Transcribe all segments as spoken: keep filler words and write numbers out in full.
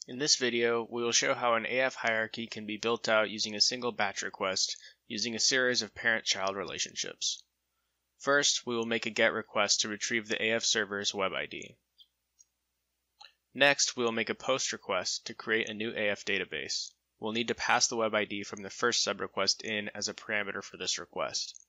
In this video, we will show how an A F hierarchy can be built out using a single batch request using a series of parent-child relationships. First, we will make a GET request to retrieve the A F server's web I D. Next, we will make a POST request to create a new A F database. We'll need to pass the web I D from the first subrequest in as a parameter for this request.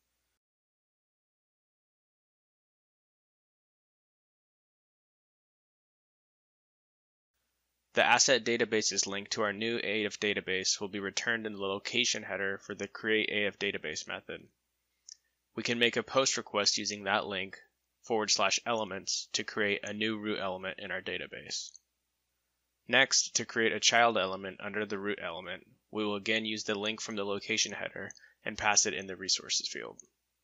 The asset databases link to our new A F database will be returned in the location header for the create A F database method. We can make a POST request using that link forward slash elements to create a new root element in our database. Next, to create a child element under the root element, we will again use the link from the location header and pass it in the resources field.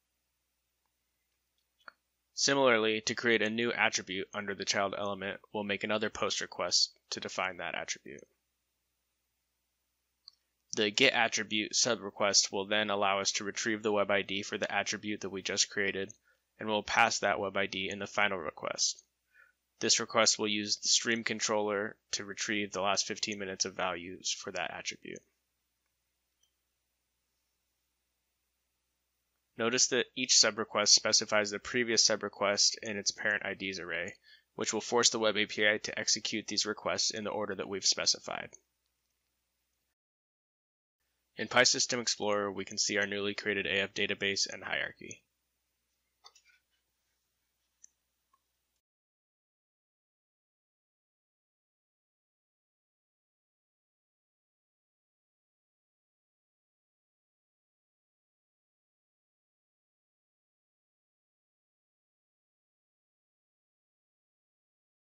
Similarly, to create a new attribute under the child element, we'll make another POST request to define that attribute. The getAttribute subrequest will then allow us to retrieve the web I D for the attribute that we just created, and we'll pass that web I D in the final request. This request will use the stream controller to retrieve the last fifteen minutes of values for that attribute. Notice that each subrequest specifies the previous subrequest in its parent I Ds array, which will force the Web A P I to execute these requests in the order that we've specified. In PySystem Explorer, we can see our newly created A F database and hierarchy.